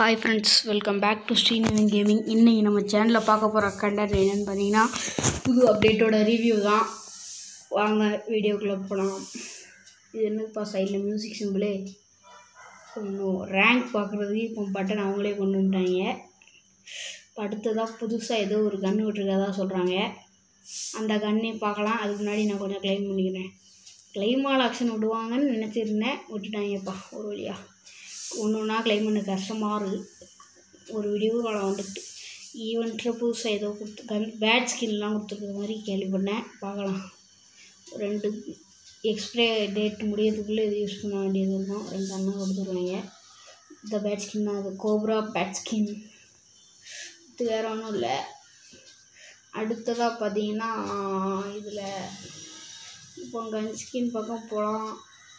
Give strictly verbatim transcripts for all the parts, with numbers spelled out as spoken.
Hi friends, welcome back to Srinavan Gaming. இன்னைக்கு நம்ம சேனல்ல பார்க்க போற கண்டென்ட் என்னன்னு பாத்தீங்கன்னா புது அப்டேட்டோட ரிவ்யூ தான். வாங்க வீடியோக்குள்ள போலாம். இது என்னப்பா சைடுல மியூசிக் சிம்பிளே இன்னும் ரேங்க் பார்க்குறதுக்கு இப்போ பட்டன் அவங்களே கொண்டு வந்துட்டாங்க. அடுத்ததா புதுசாக ஏதோ ஒரு கன் விட்டுருக்கதா சொல்கிறாங்க. அந்த கன்னை பார்க்கலாம். அதுக்கு முன்னாடி நான் கொஞ்சம் கிளைம் பண்ணிக்கிறேன். கிளைமால் ஆக்ஷன் விடுவாங்கன்னு நினச்சிருந்தேன், விட்டுட்டாங்கப்பா ஒரு வழியாக. ஒன்று ஒன்றா கிளைம் பண்ண கஷ்டமாக இருக்குது. ஒரு வீடியோ காலம் வந்துட்டு ஈவெண்ட்டில் புதுசாக ஏதோ கொடுத்து கன் பேட் ஸ்கின்லாம் கொடுத்துருக்குற மாதிரி கேள்விப்பட்டேன். பார்க்கலாம். ரெண்டு எக்ஸ்பிரே டேட் முடியறதுக்குள்ளே இது யூஸ் பண்ண வேண்டியது இருக்கும். ரெண்டு அண்ணன் கொடுத்துருவாங்க. இந்த பேட் ஸ்கின் அது கோப்ரா பேட் ஸ்கின். இது வேறு ஒன்றும் இல்லை. அடுத்ததாக பார்த்தீங்கன்னா இதில் இப்போ கன் ஸ்கின் பக்கம் போகலாம்.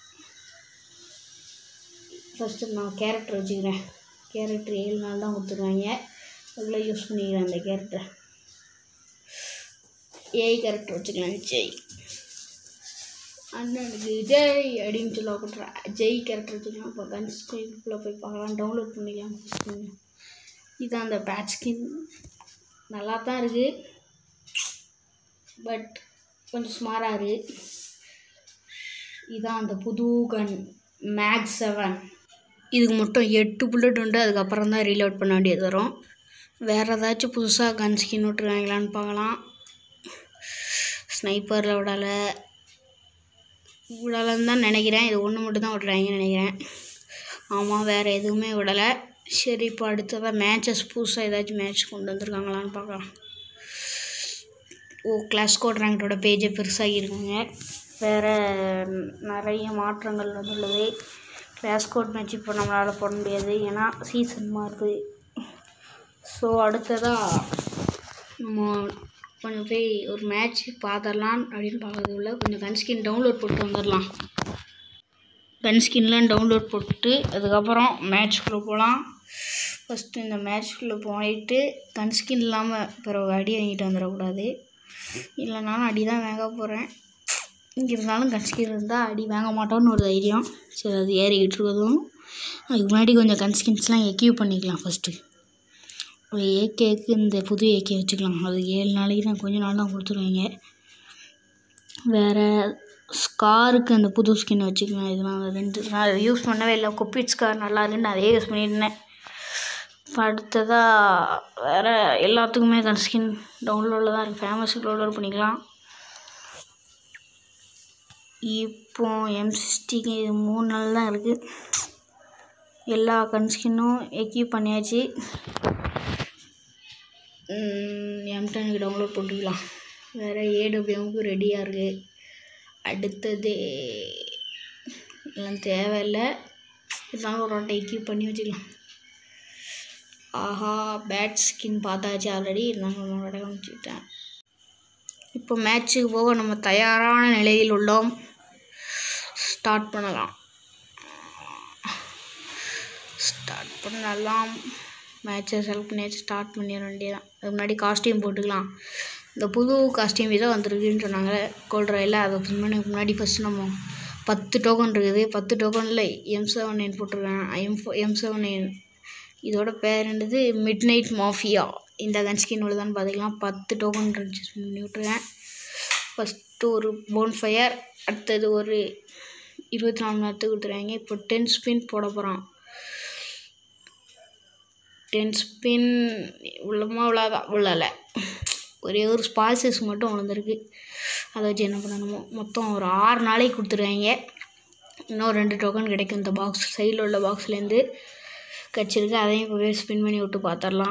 ஃபஸ்ட்டு நான் கேரக்டர் வச்சுக்கிறேன். கேரக்டர் ஏழு நாள் தான் கொடுத்துருவாங்க. அதில் யூஸ் பண்ணிக்கிறேன் அந்த கேரக்டரை. ஏஐ கேரக்டர் வச்சுக்கலாம். ஜெய் அண்ணனுக்கு ஜெய் அப்படின்னு சொல்ல கொடுத்துறேன். ஜெய் கேரக்டர் வச்சுக்கலாம். இப்போ கன் ஸ்கின்குள்ளே போய் பார்க்கலாம். டவுன்லோட் பண்ணிக்கலாம். இதுதான் அந்த பேட் ஸ்கின். நல்லா தான் இருக்குது, பட் கொஞ்சம் ஸ்மாராக இருக்குது. இதுதான் அந்த புது கன் மேக் செவன். இதுக்கு மட்டும் எட்டு புல்லட் உண்டு. அதுக்கப்புறம் தான் ரீலோட் பண்ண வேண்டியது வரும். வேறு ஏதாச்சும் புதுசாக கன் ஸ்கின் விட்டுருக்காங்களான்னு பார்க்கலாம். ஸ்னைப்பரில் விடலை விடலைன்னு தான் நினைக்கிறேன். இது ஒன்று மட்டும் தான் விட்றாங்கன்னு நினைக்கிறேன். ஆமாம், வேறு எதுவுமே விடலை. சரி, இப்போ அடுத்ததாக மேட்சஸ் புதுசாக ஏதாச்சும் மேட்ச் கொண்டு வந்திருக்காங்களான்னு பார்க்கலாம். ஓ, கிளாஸ் கோட் ரேங்கோட பேஜை பெருசாக இருக்காங்க. வேறு நிறைய மாற்றங்கள் வந்துள்ளது. கிளாஸ் கோட் மேட்ச் இப்போ நம்மளால் போட முடியாது, ஏன்னா சீசன் மாறுது. ஸோ அடுத்ததாக நம்ம கொஞ்சம் போய் ஒரு மேட்ச் பார்த்துடலாம் அப்படின்னு பார்க்கறதுக்குள்ள கொஞ்சம் கன் ஸ்கின் டவுன்லோட் போட்டு வந்துடலாம். கன் ஸ்கின்லாம் டவுன்லோட் போட்டு அதுக்கப்புறம் மேட்ச்குள்ளே போகலாம். ஃபஸ்ட்டு இந்த மேட்ச்குள்ளே போயிட்டு கன் ஸ்கின் இல்லாமல் பிறகு அடி வாங்கிட்டு வந்துடக்கூடாது. இல்லைனாலும் அடி தான் வாங்க போகிறேன். இங்கே இருந்தாலும் கன் ஸ்கின் இருந்தால் அடி வாங்க மாட்டோம்னு ஒரு தைரியம். சரி, அது ஏறிக்கிட்டு இருக்கதும் அதுக்கு முன்னாடி கொஞ்சம் கன் ஸ்கின்ஸ்லாம் எக்யூப் பண்ணிக்கலாம். ஃபஸ்ட்டு ஒரு ஏகேக்கு இந்த புது ஏகே வச்சுக்கலாம். அது ஏழு நாளைக்கு தான், கொஞ்ச நாள் தான் கொடுத்துருவாங்க. வேறு ஸ்காருக்கு அந்த புது ஸ்கின் வச்சுக்கலாம். இதெல்லாம் ரெண்டு நான் யூஸ் பண்ணவே இல்லை. குப்பிட் ஸ்கார் நல்லா இருக்குன்னு நிறைய யூஸ் பண்ணியிருந்தேன். இப்போ அடுத்ததாக வேறு எல்லாத்துக்குமே கன் ஸ்கின் டவுன்லோடில் தான் இருக்குது. ஃபேமஸுக்கு டவுன்லோட் பண்ணிக்கலாம். இப்போ எம் சிக்ஸ்டிக்கு இது மூணு நாள் தான் இருக்குது. எல்லா கன் ஸ்கின்னும் எக்யூப் பண்ணியாச்சு. எம் டெனுக்கு டவுன்லோட் பண்ணிக்கலாம். வேறு ஏடபிள்யூமுக்கு ரெடியாக இருக்குது. அடுத்தது எல்லாம் தேவையில்லை, இருந்தாலும் ஒரு வாட்டை எக்யூப் பண்ணி வச்சுக்கலாம். ஆஹா, பேட் ஸ்கின் பார்த்தாச்சு ஆல்ரெடி, இருந்தாலும் ஒரு வாட்டை காமிச்சுக்கிட்டேன். இப்போ மேட்ச்சுக்கு போக நம்ம தயாரான நிலையில் உள்ளோம். ஸ்டார்ட் பண்ணலாம் ஸ்டார்ட் பண்ணலாம் மேட்சை செலக்ட் பண்ணியாச்சு. ஸ்டார்ட் பண்ணிட வேண்டியதான். அதுக்கு முன்னாடி காஸ்டியூம் போட்டுக்கலாம். இந்த புது காஸ்டியூம் இதை வந்துருக்குன்னு சொன்னாங்க கோல்ட்ராயில். அதை பண்ணதுக்கு முன்னாடி ஃபஸ்ட்டு நம்ம பத்து டோக்கன் இருக்குது. பத்து டோக்கனில் எம் செவன் நைன் போட்டிருக்கேன். M four M seven nine இதோட பேர் என்னது, மிட் நைட் மாஃபியா. இந்த கன் ஸ்கின் உள்ளதான்னு பார்த்துக்கலாம். பத்து டோக்கன் ரெஜிஸ்டர் பண்ணி விட்ருக்கேன். ஃபஸ்ட்டு ஒரு போன் ஃபயர், அடுத்தது ஒரு இருபத்தி நாலு மணி நேரத்துக்கு கொடுத்துருவாங்க. இப்போ டென் ஸ்பின் போட போகிறான். டென் ஸ்பின் உள்ளமா உள்ளாதான் உள்ளலை. ஒரே ஒரு ஸ்பாய்சஸ் மட்டும் விழுந்திருக்கு. அதை வச்சு என்ன பண்ணணுமோ. மொத்தம் ஒரு ஆறு நாளைக்கு கொடுத்துருவாங்க. இன்னும் ரெண்டு டோக்கன் கிடைக்கும். இந்த பாக்ஸ் சைடில் உள்ள பாக்ஸ்லேருந்து கிடச்சிருக்கு. அதையும் இப்போ போய் ஸ்பின் பண்ணி விட்டு பார்த்துடலாம்.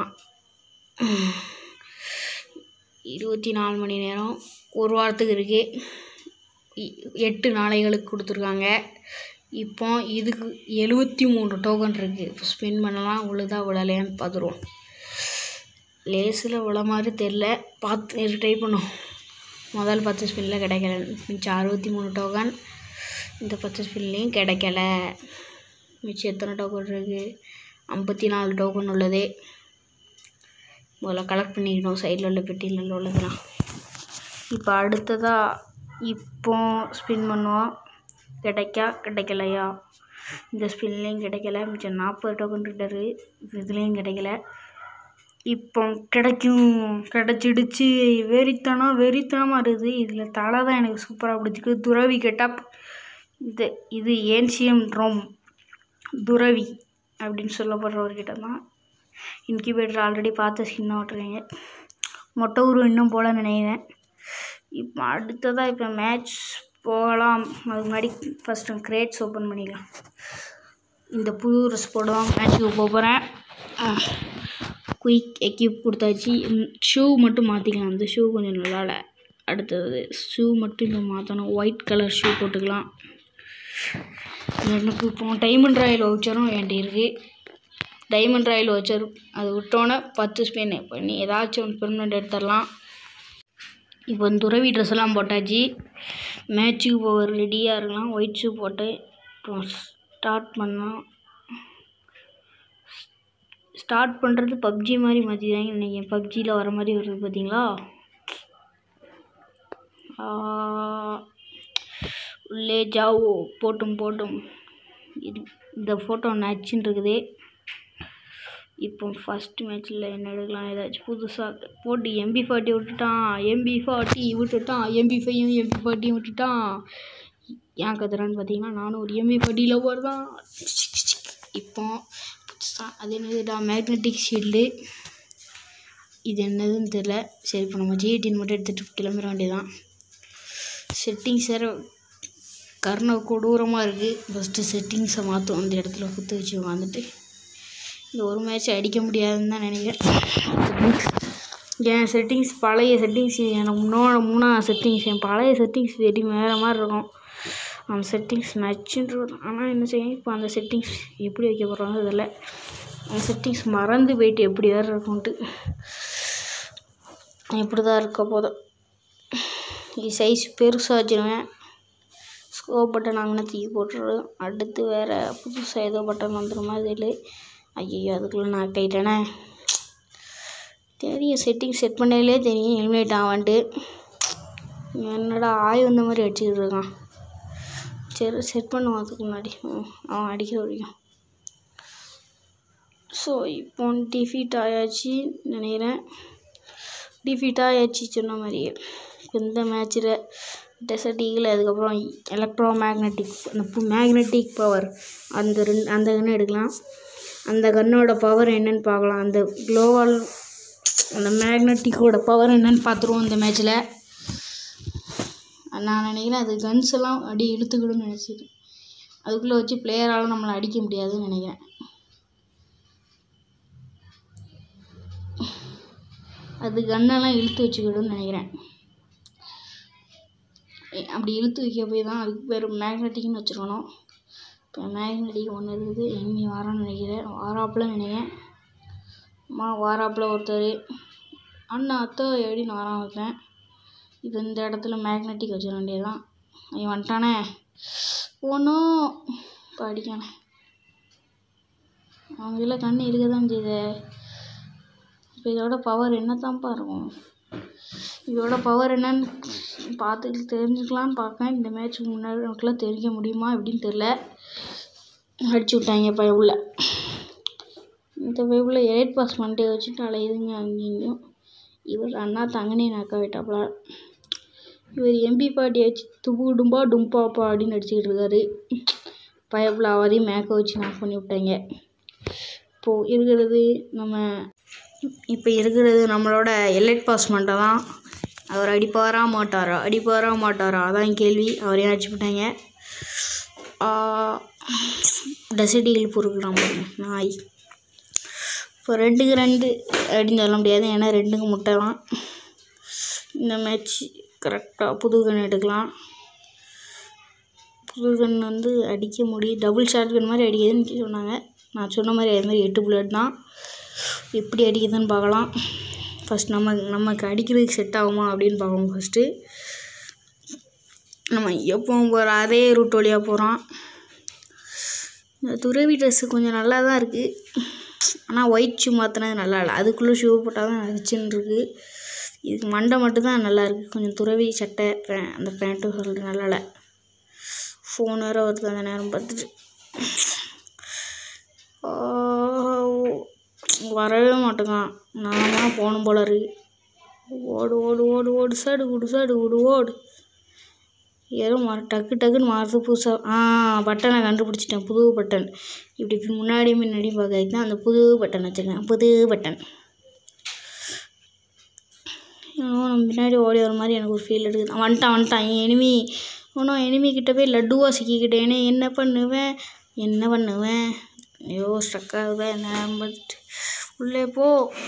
இருபத்தி நாலு மணி நேரம் ஒரு வாரத்துக்கு இருக்குது. எட்டு நாளைகளுக்கு கொடுத்துருக்காங்க. இப்போ இதுக்கு எழுபத்தி மூணு டோக்கன் இருக்குது. இப்போ ஸ்பின் பண்ணலாம். விழுதா விழலையான்னு பார்த்துருவோம். லேஸில் விழ மாதிரி தெரில, பார்த்து ட்ரை பண்ணும். முதல் பத்து ஸ்பின்னில் கிடைக்கல. மிச்சம் அறுபத்தி மூணு டோக்கன் இந்த பத்து ஸ்பின்லேயும் கிடைக்கல. மிச்சம் எத்தனை டோக்கன் இருக்குது, ஐம்பத்தி நாலு டோக்கன் உள்ளது. முதல்ல கலெக்ட் பண்ணிக்கணும் சைடில் உள்ள பெட்டியில் உள்ளதுலாம். இப்போ அடுத்ததாக இப்போ ஸ்பின் பண்ணுவோம். கிடைக்கா கிடைக்கலையா இந்த ஸ்பின்லேயும் கிடைக்கல. மிச்சம் நாற்பது டோக்கன் கிட்டாரு இதுலேயும் கிடைக்கல. இப்போ கிடைக்கும், கிடச்சிடுச்சு. வெறித்தனம் வெறித்தனமாக இருக்குது. இதில் தலை தான் எனக்கு சூப்பராக பிடிச்சிருக்கு. துறவி கெட்டப். இது இது ஏன்சியம் ரோம் துறவி அப்படின்னு சொல்லப்படுற ஒரு கிட்ட தான். இன்கியூபேட்டர் ஆல்ரெடி பார்த்த ஸ்கின்னாக விட்டுருக்கீங்க. மொட்டை உருவம் இன்னும் போல நினைக்கிறேன். இப்போ அடுத்ததாக இப்போ மேட்ச் போகலாம். அதுக்கு முன்னாடி ஃபஸ்ட்டு கிரேட்ஸ் ஓப்பன் பண்ணிக்கலாம். இந்த புது ட்ரெஸ் போடுவாங்க. மேட்ச்சுக்கு போக போகிறேன். குயிக் எக்யூப் கொடுத்தாச்சு. ஷூ மட்டும் மாற்றிக்கலாம். அந்த ஷூ கொஞ்சம் நல்லா இல்லை. அடுத்தது ஷூ மட்டும் இப்போ மாற்றணும். ஒயிட் கலர் ஷூ போட்டுக்கலாம். எனக்கு இப்போ டைமண்ட் ராயல் வவுச்சரும் வேண்டி இருக்குது. டைமண்ட் ராயல் வவுச்சர் அது விட்டோன்னே பத்து ஸ்பின் பண்ணி ஏதாச்சும் ஒன்று பெர்மனெண்ட் எடுத்துடலாம். இப்போ இந்த துறவி ட்ரெஸ் எல்லாம் போட்டாச்சு. மேட்ச்சுக்கு போக ரெடியாக இருக்கலாம். ஒயிட் ஷூ போட்டு இப்போ ஸ்டார்ட் பண்ணோம். ஸ்டார்ட் பண்ணுறது பப்ஜி மாதிரி மாற்றிதாங்க இன்றைக்கி. பப்ஜியில் வர மாதிரி வருது பார்த்தீங்களா. உள்ளே ஜாவோ போட்டும் போட்டும். இது இந்த ஃபோட்டோ நச்சுன்னு இருக்குது. இப்போ ஃபஸ்ட்டு மேட்ச்சில் என்ன எடுக்கலாம், ஏதாச்சும் புதுசாக போட்டு எம்பி ஃபார்ட்டி விட்டுட்டான். எம்பி ஃபார்ட்டி விட்டுட்டான். எம்பி ஃபைவும் எம்பி ஃபார்ட்டியும் விட்டுட்டான். ஏன் கத்துறான்னு பார்த்தீங்கன்னா நானும் ஒரு எம்பி ஃபார்ட்டியில் போடுதான். இப்போ புதுசாக அது என்னதுடா மேக்னெட்டிக் ஷீல்டு. இது என்னதுன்னு தெரில. சரி இப்போ நம்ம ஜிஐடின்னு மட்டும் எடுத்துகிட்டு கிளம்பிட வேண்டியதான். செட்டிங்ஸ் வேறு கர்ண கொடூரமாக இருக்குது. ஃபஸ்ட்டு செட்டிங்ஸை மாற்றும். அந்த இடத்துல குத்து வச்சு உட்காந்துட்டு இந்த ஒரு மேட்ச் அடிக்க முடியாதுன்னு தான் நினைக்கிறேன். என் செட்டிங்ஸ் பழைய செட்டிங்ஸ் எனக்கு முன்னோட மூணாவது செட்டிங்ஸ் என் பழைய செட்டிங்ஸ் வெடி வேறு மாதிரி இருக்கும். அந்த செட்டிங்ஸ் நச்சுன்றது. ஆனால் என்ன செய்யும், இப்போ அந்த செட்டிங்ஸ் எப்படி வைக்க போகிறாங்க இதில். அந்த செட்டிங்ஸ் மறந்து போயிட்டு எப்படி வேறு இருக்கும்ட்டு இப்படி தான் இருக்க போதும். இது சைஸ் பெருசாக வச்சுருவேன். ஸ்கோப் பட்டன் அங்கே தூக்கி போட்டுருவேன். அடுத்து வேறு புதுசாக ஏதோ பட்டன் வந்துடுமா இதில். ஐயோ அதுக்குள்ளே நான் கைட்டேனே. தெரியும் செட்டிங் செட் பண்ணாலே தெரியும் எலிமினேட் ஆவான்ட்டு. என்னடா ஆய் வந்த மாதிரி அடிச்சுக்கிட்டு இருக்கான். சரி செட் பண்ணுவான் அதுக்கு முன்னாடி அவன் அடிக்கிற வரைக்கும். ஸோ இப்போ டிஃபீட் ஆயாச்சு நினைக்கிறேன். டிஃபீட் ஆயாச்சு சொன்ன மாதிரியே. இந்த மேட்ச்சில் டெசர்ட் ஈகிள் அதுக்கப்புறம் எலக்ட்ரோ மேக்னெட்டிக் அந்த மேக்னெட்டிக் பவர் அந்த ரெண்டு அந்த கன்று எடுக்கலாம். அந்த கன்னோட பவர் என்னென்னு பார்க்கலாம். அந்த க்ளோவால் அந்த மேக்னெட்டிக்கோட பவர் என்னென்னு பார்த்துருவோம் இந்த மேட்ச்சில். நான் நினைக்கிறேன் அது கன்ஸ் எல்லாம் அடி இழுத்துக்கிடுன்னு நினச்சிட்டேன். அதுக்குள்ளே வச்சு பிளேயரால் நம்மளை அடிக்க முடியாதுன்னு நினைக்கிறேன். அது கன்னெல்லாம் இழுத்து வச்சுக்கிடுன்னு நினைக்கிறேன். அப்படி இழுத்து வைக்க போய் தான் அதுக்கு பேர் மேக்னெட்டிக்னு வச்சுருக்கணும். இப்போ மேக்னெட்டிக் ஒன்று இருக்குது. எண்ணி வாரான்னு நினைக்கிறேன். வாராப்பில் நினைக்கிறேன். அம்மா வாராப்பில் ஒருத்தர் அண்ணா அத்தை எப்படின்னு வாரான் வைப்பேன். இது இந்த இடத்துல மேக்னெட்டிக் வச்சிட வேண்டியதுதான். அவன் வந்துட்டானே ஒன்றும் இப்போ அடிக்கானே. அவங்க இதில் கண்ணு இருக்க தான் செய்யுது. இப்போ இதோட பவர் என்னத்தான்ப்பா இருக்கும். இதோட பவர் என்னன்னு பார்த்து தெரிஞ்சுக்கலான்னு பார்க்கேன். இந்த மேட்ச்சுக்கு முன்னாடி நமக்குலாம் தெரிவிக்க முடியுமா எப்படின்னு தெரில. அடிச்சு விட்டாங்க பைபிள். இந்த பைபிள் எயிட் பாஸ் பண்ணிட்டே வச்சுட்டு அலையுதுங்க அங்கேயும். இவர் அண்ணா தங்கனே நாக்கா விட்டாப்பா. இவர் எம்பி பாட்டி வச்சு துப்பு டும்பா டும்பாப்பா அப்படின்னு அடிச்சுக்கிட்டு இருக்காரு. பைபிள் அவரையும் மேக்க வச்சு நாக் பண்ணி விட்டாங்க. இப்போது இருக்கிறது நம்ம இப்போ இருக்கிறது நம்மளோட எலைட் பாஸ் மண்டை தான். அவர் அடிப்பாரா மாட்டாரா அடிப்பாரா மாட்டாரா அதான் கேள்வி. அவரையும் அடிச்சு விட்டாங்க. டெசர்ட் ஈகிள் பொறுக்கிறான் நாய். இப்போ ரெண்டுக்கு ரெண்டு அப்படின்னு சொல்ல முடியாது. ஏன்னா ரெண்டுக்கு முட்டை தான். இந்த மேட்ச் கரெக்டாக புது கன் எடுக்கலாம். புது கன் வந்து அடிக்க முடியும். டபுள் ஷாட் கன் மாதிரி அடிக்குதுன்னு சொன்னாங்க. நான் சொன்ன மாதிரி அதே மாதிரி எட்டு புல்லட் தான். எப்படி அடிக்குதுன்னு பார்க்கலாம். ஃபஸ்ட் நம்ம நமக்கு அடிக்கிறதுக்கு செட் ஆகுமா அப்படின்னு பார்க்கணும். ஃபஸ்ட்டு நம்ம எப்போவும் போகிற அதே ரூட் வழியாக போகிறோம். இந்த துறவி ட்ரெஸ்ஸு கொஞ்சம் நல்லா தான் இருக்குது. ஆனால் ஒயிட் ஷூ மாற்றினது நல்லா இல்லை. அதுக்குள்ளே ஷூ போட்டால் தான் நச்சுன்னு இருக்குது. இதுக்கு மண்டை மட்டும்தான் நல்லா இருக்குது. கொஞ்சம் துறவி சட்டை பே அந்த பேண்ட்டும் சொல்லிட்டு நல்லா இல்லை. ஃபோன் வேறு வருது அந்த நேரம் பார்த்துட்டு. வரவே மாட்டேங்கான். நான் தான் போகணும் போல இருக்கு. ஓடு ஓடு ஓடு ஓடு சடு குடு சடு குடு ஓடு. ஏதோ மாற டக்கு டக்குன்னு மாறுது புதுசாக. ஆ பட்டனை கண்டுபிடிச்சிட்டேன். புது பட்டன். இப்படி முன்னாடி முன்னாடி பார்க்கறதுக்கு தான் அந்த புது பட்டன் வச்சுருக்கேன். புது பட்டன். நம்ம பின்னாடி ஓடி வர மாதிரி எனக்கு ஒரு ஃபீல் எடுக்குது. வந்துட்டான் வந்துட்டான் எனிமி. ஒன்றும் எனிமி கிட்ட போய் லட்டுவாக சிக்கிக்கிட்டேனே. என்ன பண்ணுவேன் என்ன பண்ணுவேன் ஐயோ ஸ்ட்ரக் ஆகுவேன். என்ன உள்ளே போ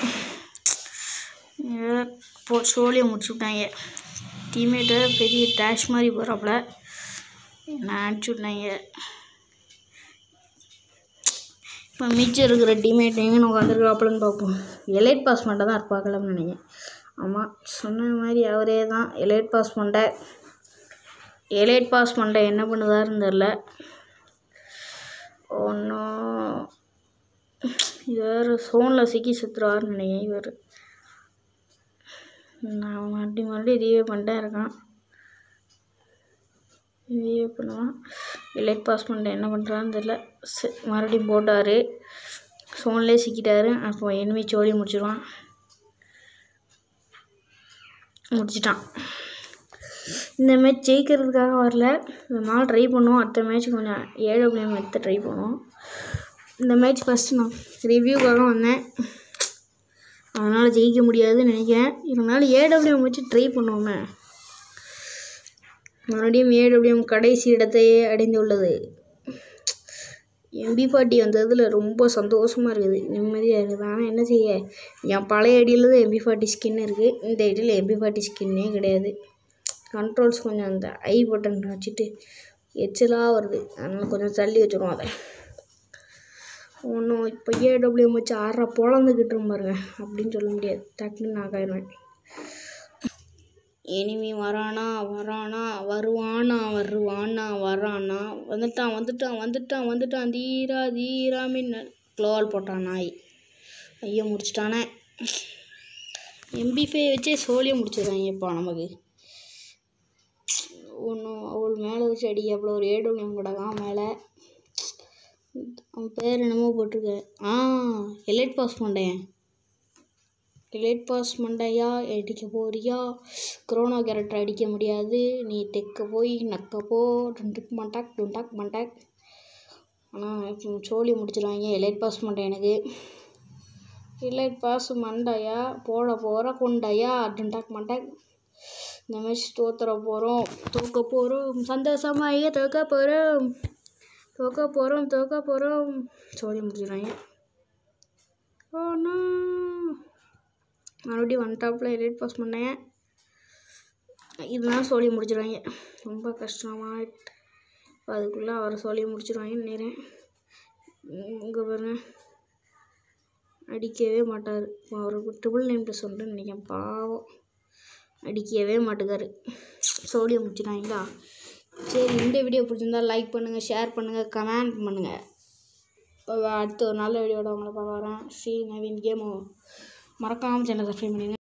போ சோழியை முடிச்சு விட்டாங்க. டீம்மேட்டை பெரிய டேஷ் மாதிரி போகிறாப்புல நான் அனுப்பிச்சி விட்டாங்க. இப்போ மிச்சம் இருக்கிற டீம்மேட் எங்கே உட்காந்துருக்குறாப்புலன்னு பார்ப்போம். எலைட் பாஸ் பண்ண தான் இருப்பாக்கலன்னு நினைக்கிறேன். ஆமாம் சொன்ன மாதிரி அவரே தான் எலைட் பாஸ் பண்ண. எலைட் பாஸ் பண்ண என்ன பண்ணுதாருன்னு தெரில. ஒன்றும் இவர் ஃபோனில் சிக்கி சுற்றுறாருன்னு நினைக்கிறேன். இவர் நான் மறுபடியும் மறுபடியும் ரீவே பண்ணிட்டே இருக்கான். ரீவே பண்ணுவான். எலைட் பாஸ் பண்ண என்ன பண்ணுறான்னு தெரில. மறுபடியும் போட்டார். ஃபோன்லேயே சிக்கிட்டாரு. அப்போ எனிமி சோழி முடிச்சிடுவான். முடிச்சிட்டான். இந்த மேட்ச் ஜெயிக்கிறதுக்காக வரல. இந்த நாள் ட்ரை பண்ணுவோம். அடுத்த மேட்ச் கொஞ்சம் ஏடபிள்யூஎம் எடுத்து ட்ரை பண்ணுவோம். இந்த மேட்ச் ஃபஸ்ட்டு நான் ரிவ்யூக்காக வந்தேன். அதனால் ஜெயிக்க முடியாதுன்னு நினைக்கிறேன். இருந்தாலும் ஏடபிள்யூஎம் வச்சு ட்ரை பண்ணுவோமே. மறுபடியும் ஏடபிள்யூஎம் கடைசி இடத்தையே அடைந்துள்ளது. எம்பி ஃபார்ட்டி வந்ததில் ரொம்ப சந்தோஷமாக இருக்குது. நிம்மதியாக இருக்குது. ஆனால் என்ன செய்ய, என் பழைய ஐடியில் தான் எம்பி ஃபார்ட்டி ஸ்கின் இருக்குது. இந்த ஐடியில் எம்பி ஃபார்ட்டி ஸ்கின்னே கிடையாது. கண்ட்ரோல்ஸ் கொஞ்சம் அந்த ஐ பட்டன் வச்சுட்டு எச்சலாக வருது. அதனால் கொஞ்சம் தள்ளி வச்சுருவோம் அதை. ஒன்றும் இப்போ ஏடபிள்யூஎம் வச்சு ஆறா பொழந்துக்கிட்டு பாருங்க அப்படின்னு சொல்ல முடியாது. டக்குன்னு நான் ஆயிடுவேன். எனிமி வரானா வரானா வருவானா வருவானா வரானா வந்துட்டான் வந்துட்டான் வந்துட்டான் வந்துட்டான் தீரா தீரா மின்னல் க்ளோவால் போட்டான் நாய். ஐயோ முடிச்சிட்டானே. எம்பி ஃபைவ் வச்சே சோழியை முடிச்சிடுறாங்கப்பா நமக்கு. ஒன்றும் அவள் மேலே வச்சு அடிக்க அவ்வளோ ஒரு ஏடபிள்யூஎம் கிடக்கான் மேலே. அவன் பேர் என்னமோ போட்டிருக்கேன். ஆ எலைட் பாஸ் பண்ணேன். எலைட் பாஸ் மண்டையா அடிக்க போறியா? கொரோனா கேரக்டர் அடிக்க முடியாது. நீ தெக்க போய் நக்க போ. டுண்டுக் மண்டாக் டுண்டாக் மண்டாக். ஆனால் இப்போ சோழி முடிச்சிடுவாங்க. எலைட் பாஸ் மண்டை எனக்கு. எலைட் பாஸ் மண்டையா போட போகிற கொண்டையா டுண்டாக் மண்டாக். இந்த மேட்ச் தோத்துற போகிறோம் தோக்க போகிறோம் சந்தோஷமாக தோக்க போகிறோம் தோக்க போகிறோம் தோக்க போகிறோம் சோழி முடிச்சிடுவாங்க. ஓனா மறுபடியும் ஒன் டாப்பில் எலைட் பாஸ் பண்ணேன். இதெல்லாம் சோழி முடிச்சிடுவாங்க. ரொம்ப கஷ்டமாக இப்போ அதுக்குள்ளே அவரை சோழியை முடிச்சிடுவாங்கன்னு நினைக்கிறேன். இங்கே பாருங்க அடிக்கவே மாட்டார். அவருக்கு ட்ரிபிள் நைன் ப்ளஸ் ஒன்றுன்னு நினைக்கிறேன். பாவம் அடிக்கவே மாட்டுக்காரு. சோழியை முடிச்சிடுவாங்களா? சரி, இந்த வீடியோ பிடிச்சிருந்தா லைக் பண்ணுங்கள், ஷேர் பண்ணுங்கள், கமெண்ட் பண்ணுங்கள். இப்போ அடுத்த ஒரு நல்ல வீடியோட உங்களை பார்க்க வரேன். ஸ்ரீ நவீன் கேமோ. மறக்காமல் சேனல் சப்ஸ்கிரைப் பண்ணிடுங்க.